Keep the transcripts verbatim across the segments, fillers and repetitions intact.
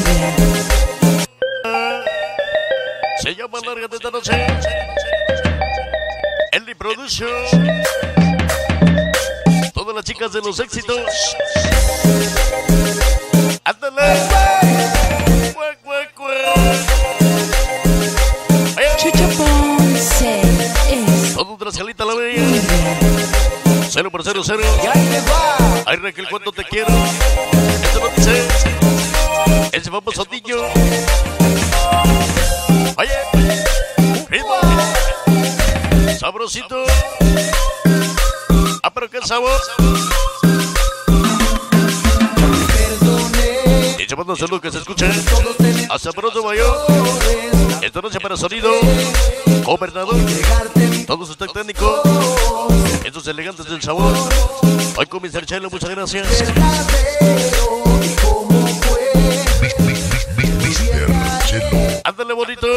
Se llama Larga de esta noche. Eli Production. Todas las chicas de los éxitos. Ándale. Cuac, cuac, cuac. Chucho Ponce es todo tras Jalita la Bella. Cero por cero, cero. Ay, Raquel, cuánto te quiero. Esto lo dice ese famoso niño. Oye, ritmo sabrosito. Ah, pero qué sabor. Y llamando a salud que se escuche. A sabroso mayor. Esta noche para sonido gobernador. Todos están técnicos. Estos elegantes del sabor. Hoy con mister Chelo, muchas gracias. mister Chelo. Ándale bonito.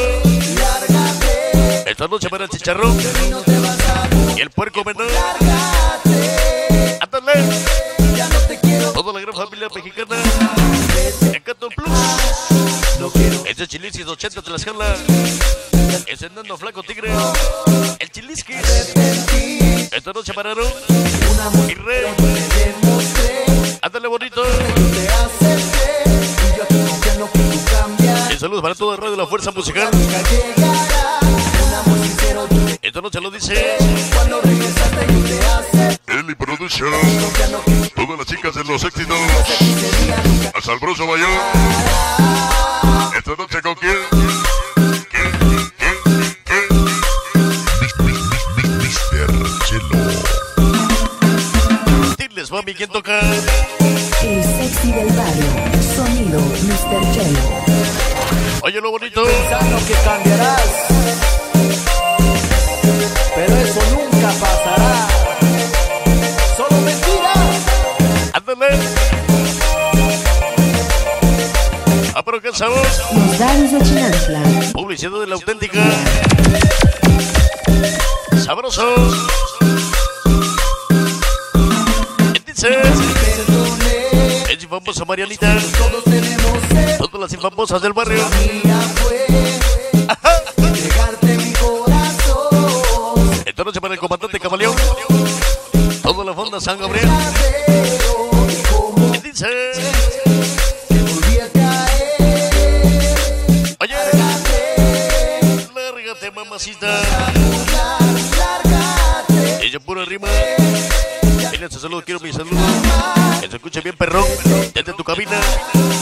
Esta noche para el chicharrón y el puerco menor. Ándale. Toda la gran familia mexicana. Encanto Plus. Ese Chiliskis ochenta de la escala. Ese nano flaco tigre. El Chiliskis. Esta noche pararon. Y rey. Ándale bonito. Y saludos para todo el radio de la Fuerza Musical. Esta noche lo dice Eli Production. Todas las chicas de los éxitos. A Sabroso Mayor. Esta noche con quién. ¿Quién? ¿Quién? ¿Quién? mister Chelo. Diles, mami, ¿quién toca? el sexy del barrio. Sonido mister Chelo. Oye, lo bonito. Pensando que cambiarás, pero eso nunca pasará. Solo mentira. Ándale. Ah, pero qué sabor. Los Daros de Chinantla. Publicidad de la auténtica. Sabroso. Dice. Es famosa Marianita. Todos tenemos sed. Todas las infamosas del barrio. Mía fue entregarte mi corazón. Esta noche para el comandante Camaleón. Toda la fonda San Gabriel. Dice. Que volví a caer. Oye. Lárgate, mamacita. Lárgate. Ella pura rima. Mira, ese saludo, quiero mi saludo. Que se escuche bien, perrón. Desde tu cabina.